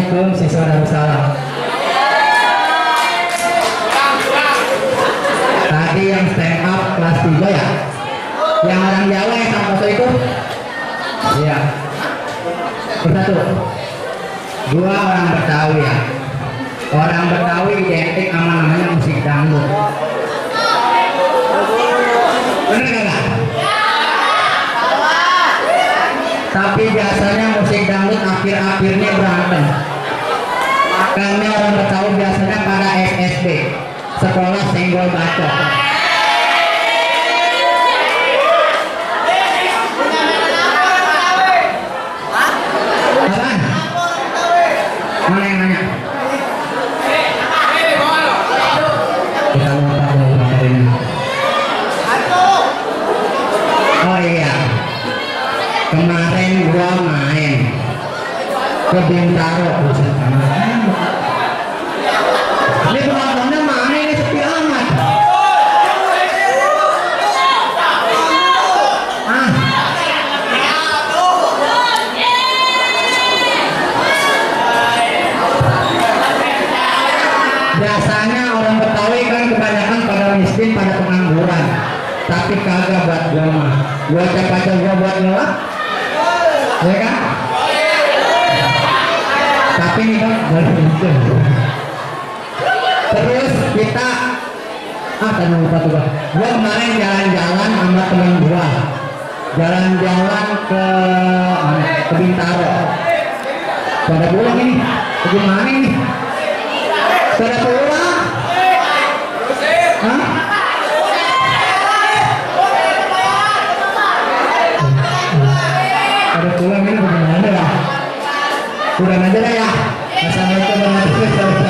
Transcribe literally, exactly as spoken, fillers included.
Assalamualaikum siswa Darussalam. Tadi yang stand up kelas tiga ya? Yang orang Jawa yang sama foto itu? Iya. Bersatu. Dua orang Betawi ya. Orang Betawi identik sama namanya musik dangdut. Bener gak? Tapi biasanya musik dangdut akhir-akhirnya berantem. Makanya orang Betawi biasanya pada S S B, sekolah senggol bacok. Apaan? Mana yang nanya? Kita lupa dari ini. Oh iya, kemarin gua main ke Bintaro. Ini penontonnya mana ini sepi amat. Ah. Biasanya orang Betawi kan kebanyakan pada miskin, pada pengangguran. Tapi kagak buat gua mah. Gua siapa aja gua buat ngelak. Ya kan? Tapi ini kan terus kita ah tadi lupa tuh gua. Gua kemarin jalan-jalan sama temen gua. Jalan-jalan ke mana? Ke Bintaro. Pada pulang ini. Bagaimana ini? Pada pulang? Hah? Pada pulang ini bagaimana ya? Udah aja lah ya. Assalamualaikum warahmatullahi wabarakatuh.